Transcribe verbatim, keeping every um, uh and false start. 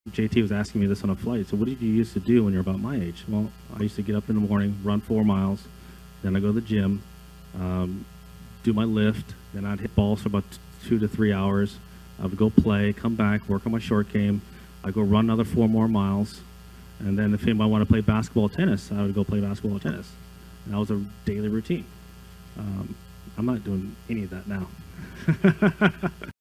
J T was asking me this on a flight. So what did you used to do when you're about my age? Well, I used to get up in the morning, run four miles, then I go to the gym, um, do my lift, then I'd hit balls for about two to three hours. I would go play, come back, work on my short game. I'd go run another four more miles. And then if anybody wanted to play basketball or tennis, I would go play basketball or tennis. And that was a daily routine. Um, I'm not doing any of that now.